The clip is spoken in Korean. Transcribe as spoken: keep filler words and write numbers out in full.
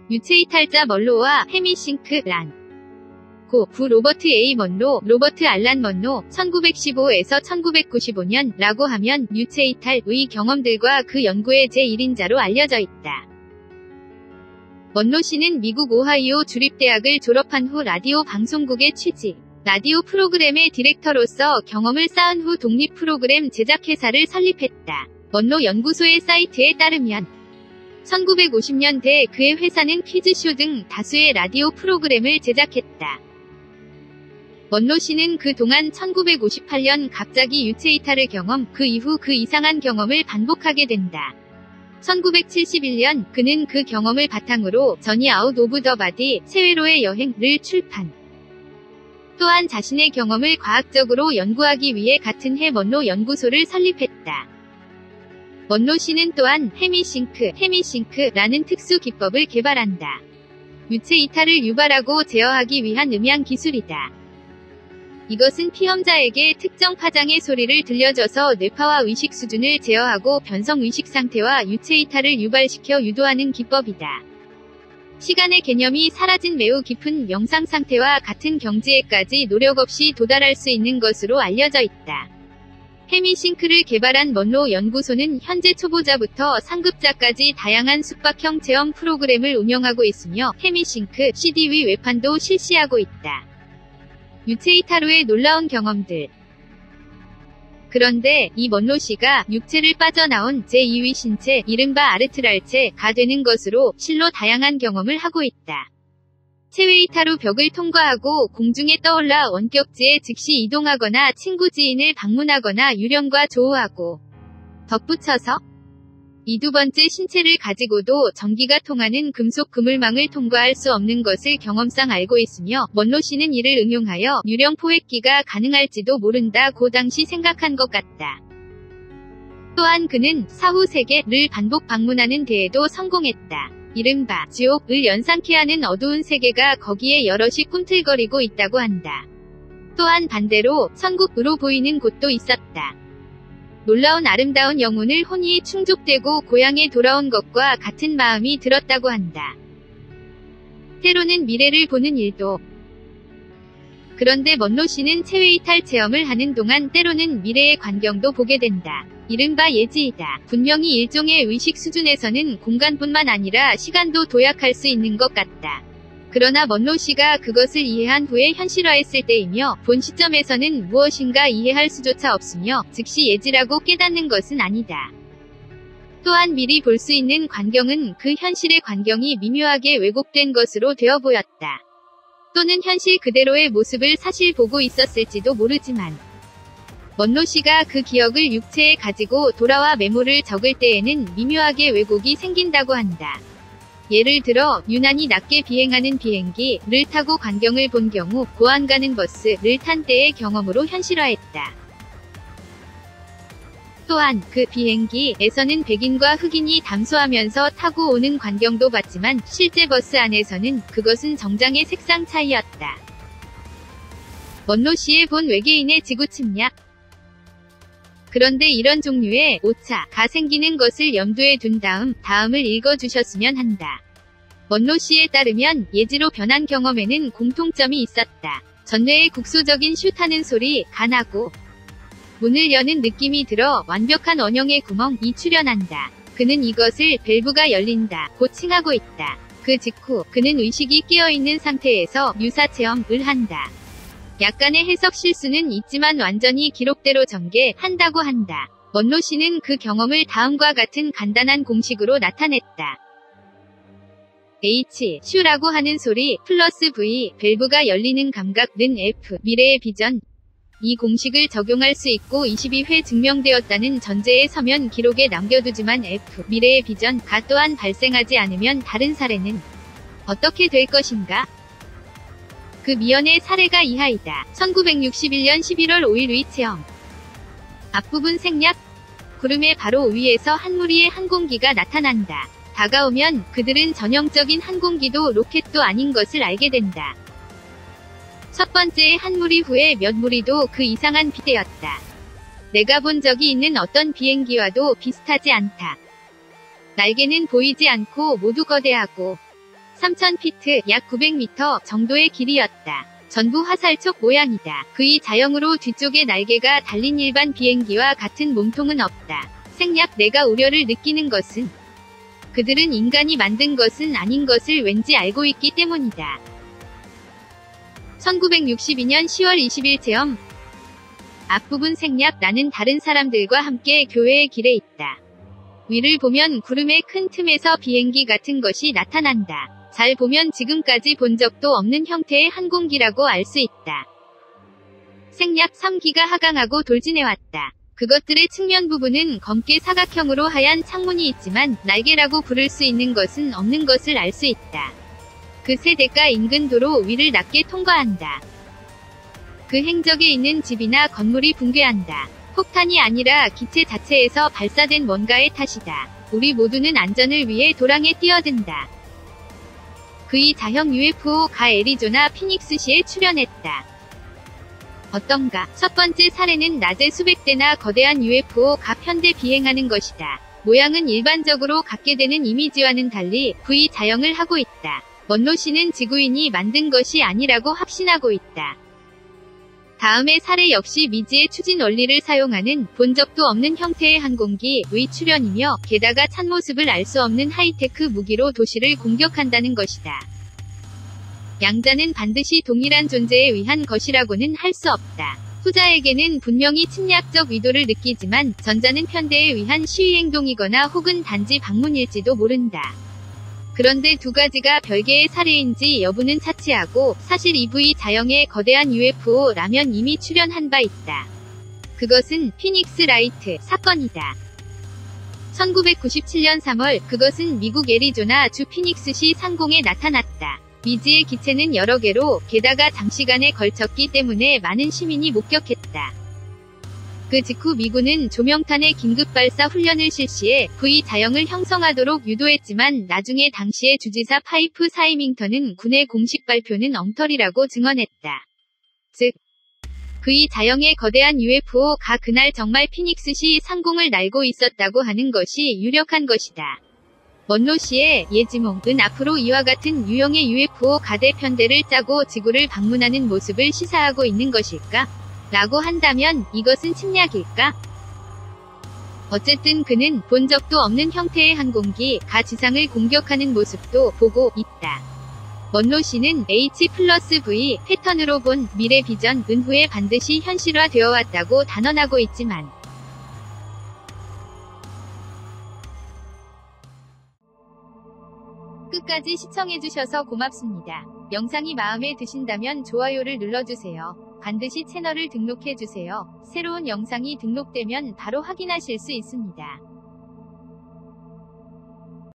유체이탈자 먼로와 헤미싱크 란 고, 부 로버트 에이 먼로, 로버트 알란 먼로, 천구백십오에서 천구백구십오년 라고 하면 유체이탈의 경험들과 그 연구의 제일 인자로 알려져 있다. 먼로 씨는 미국 오하이오 주립대학을 졸업한 후 라디오 방송국에 취직, 라디오 프로그램의 디렉터로서 경험을 쌓은 후 독립 프로그램 제작회사를 설립했다. 먼로 연구소의 사이트에 따르면 천구백오십년대 그의 회사는 퀴즈쇼 등 다수의 라디오 프로그램을 제작했다. 먼로 씨는 그동안 천구백오십팔년 갑자기 유체이탈을 경험, 그 이후 그 이상한 경험을 반복하게 된다. 천구백칠십일년 그는 그 경험을 바탕으로 저니 아웃 오브 더 바디, 세회로의 여행을 출판. 또한 자신의 경험을 과학적으로 연구하기 위해 같은 해 먼로 연구소를 설립했다. 먼로 씨는 또한 헤미싱크, 헤미싱크라는 특수 기법을 개발한다. 유체이탈을 유발하고 제어하기 위한 음향 기술이다. 이것은 피험자에게 특정 파장의 소리를 들려줘서 뇌파와 의식 수준을 제어하고 변성 의식 상태와 유체이탈을 유발시켜 유도하는 기법이다. 시간의 개념이 사라진 매우 깊은 명상 상태와 같은 경지에까지 노력 없이 도달할 수 있는 것으로 알려져 있다. 헤미싱크를 개발한 먼로 연구소는 현재 초보자부터 상급자까지 다양한 숙박형 체험 프로그램을 운영하고 있으며 헤미싱크 씨디의 외판도 실시하고 있다. 유체이탈 후의 놀라운 경험들. 그런데 이 먼로 씨가 육체를 빠져나온 제이의 신체, 이른바 아르트랄체가 되는 것으로 실로 다양한 경험을 하고 있다. 체웨이탈 후 벽을 통과하고 공중에 떠올라 원격지에 즉시 이동하거나 친구 지인을 방문하거나 유령과 조우하고 덧붙여서 이 두 번째 신체를 가지고도 전기가 통하는 금속 그물망을 통과할 수 없는 것을 경험상 알고 있으며 먼로 씨는 이를 응용하여 유령 포획기가 가능할지도 모른다고 당시 생각한 것 같다. 또한 그는 사후 세계를 반복 방문하는 데에도 성공했다. 이른바 지옥을 연상케 하는 어두운 세계가 거기에 여럿이 꿈틀거리고 있다고 한다. 또한 반대로 천국으로 보이는 곳도 있었다. 놀라운 아름다운 영혼을 혼이 충족되고 고향에 돌아온 것과 같은 마음이 들었다고 한다. 때로는 미래를 보는 일도. 그런데 먼로 씨는 체웨이탈 체험을 하는 동안 때로는 미래의 광경도 보게 된다. 이른바 예지이다. 분명히 일종의 의식 수준에서는 공간뿐만 아니라 시간도 도약할 수 있는 것 같다. 그러나 먼로 씨가 그것을 이해한 후에 현실화했을 때이며 본 시점에서는 무엇인가 이해할 수조차 없으며 즉시 예지라고 깨닫는 것은 아니다. 또한 미리 볼 수 있는 광경은 그 현실의 광경이 미묘하게 왜곡된 것으로 되어 보였다. 또는 현실 그대로의 모습을 사실 보고 있었을지도 모르지만 먼로 씨가 그 기억을 육체에 가지고 돌아와 메모를 적을 때에는 미묘하게 왜곡이 생긴다고 한다. 예를 들어 유난히 낮게 비행하는 비행기를 타고 광경을 본 경우 고안 가는 버스를 탄 때의 경험으로 현실화했다. 또한 그 비행기에서는 백인과 흑인이 담소하면서 타고 오는 광경도 봤지만 실제 버스 안에서는 그것은 정장의 색상 차이였다. 먼로 씨의 본 외계인의 지구 침략. 그런데 이런 종류의 오차가 생기는 것을 염두에 둔 다음 다음을 읽어주셨으면 한다. 먼로 씨에 따르면 예지로 변한 경험에는 공통점이 있었다. 전뇌의 국소적인 슛하는 소리, 가나고 문을 여는 느낌이 들어 완벽한 원형의 구멍이 출현한다. 그는 이것을 밸브가 열린다 고 칭하고 있다. 그 직후 그는 의식이 깨어있는 상태에서 유사체험을 한다. 약간의 해석 실수는 있지만 완전히 기록대로 전개한다고 한다. 먼로 씨는 그 경험을 다음과 같은 간단한 공식으로 나타냈다. H, 슈라고 하는 소리, 플러스 V, 밸브가 열리는 감각는 F, 미래의 비전. 이 공식을 적용할 수 있고 이십이 회 증명되었다는 전제의 서면 기록에 남겨두지만 F, 미래의 비전가 또한 발생하지 않으면 다른 사례는 어떻게 될 것인가? 그 미연의 사례가 이하이다. 천구백육십일년 십일월 오일 위체험. 앞부분 생략. 구름의 바로 위에서 한 무리의 항공기가 나타난다. 다가오면 그들은 전형적인 항공기도 로켓도 아닌 것을 알게 된다. 첫 번째의 한 무리 후에 몇 무리도 그 이상한 비대였다. 내가 본 적이 있는 어떤 비행기와도 비슷하지 않다. 날개는 보이지 않고 모두 거대하고 삼천 피트, 약 구백 미터 정도의 길이였다. 전부 화살촉 모양이다. 그의 자형으로 뒤쪽에 날개가 달린 일반 비행기와 같은 몸통은 없다. 생략 내가 우려를 느끼는 것은 그들은 인간이 만든 것은 아닌 것을 왠지 알고 있기 때문이다. 천구백육십이 년 시월 이십일 체험. 앞부분 생략 나는 다른 사람들과 함께 교회의 길에 있다. 위를 보면 구름의 큰 틈에서 비행기 같은 것이 나타난다. 잘 보면 지금까지 본 적도 없는 형태의 항공기라고 알 수 있다. 생략 삼 기가 하강하고 돌진해왔다. 그것들의 측면 부분은 검게 사각형으로 하얀 창문이 있지만 날개라고 부를 수 있는 것은 없는 것을 알 수 있다. 그 세 대가 인근 도로 위를 낮게 통과한다. 그 행적에 있는 집이나 건물이 붕괴한다. 폭탄이 아니라 기체 자체에서 발사된 뭔가의 탓이다. 우리 모두는 안전을 위해 도랑에 뛰어든다. 그의 자형 유에프오가 애리조나 피닉스시에 출현했다. 어떤가? 첫 번째 사례는 낮에 수백 대나 거대한 유에프오가 편대 비행하는 것이다. 모양은 일반적으로 갖게 되는 이미지와는 달리 브이 자형을 하고 있다. 먼로 씨는 지구인이 만든 것이 아니라고 확신하고 있다. 다음의 사례 역시 미지의 추진 원리를 사용하는 본 적도 없는 형태의 항공기의 출현이며 게다가 참모습을 알 수 없는 하이테크 무기로 도시를 공격한다는 것이다. 양자는 반드시 동일한 존재에 의한 것이라고는 할 수 없다. 후자에게는 분명히 침략적 의도를 느끼지만 전자는 편대에 의한 시위행동이거나 혹은 단지 방문일지도 모른다. 그런데 두 가지가 별개의 사례인지 여부는 차치하고 사실 이 브이 자형의 거대한 유에프오라면 이미 출현한 바 있다. 그것은 피닉스 라이트 사건이다. 천구백구십칠 년 삼월 그것은 미국 애리조나 주 피닉스시 상공에 나타났다. 미지의 기체는 여러 개로 게다가 장시간에 걸쳤기 때문에 많은 시민이 목격했다. 그 직후 미군은 조명탄의 긴급 발사 훈련을 실시해 브이 자형을 형성하도록 유도했지만 나중에 당시의 주지사 파이프 사이밍턴은 군의 공식 발표는 엉터리라고 증언했다. 즉, 브이 자형의 거대한 유에프오가 그날 정말 피닉스시 상공을 날고 있었다고 하는 것이 유력한 것이다. 먼로 씨의 예지몽은 앞으로 이와 같은 유형의 유에프오 가대 편대를 짜고 지구를 방문하는 모습을 시사하고 있는 것일까? 라고 한다면 이것은 침략일까? 어쨌든 그는 본 적도 없는 형태의 항공기가 지상을 공격하는 모습도 보고 있다. 먼로 씨는 H 플러스 V 패턴으로 본 미래 비전은 후에 반드시 현실화되어 왔다고 단언하고 있지만 끝까지 시청해주셔서 고맙습니다. 영상이 마음에 드신다면 좋아요를 눌러주세요. 반드시 채널을 등록해주세요. 새로운 영상이 등록되면 바로 확인하실 수 있습니다.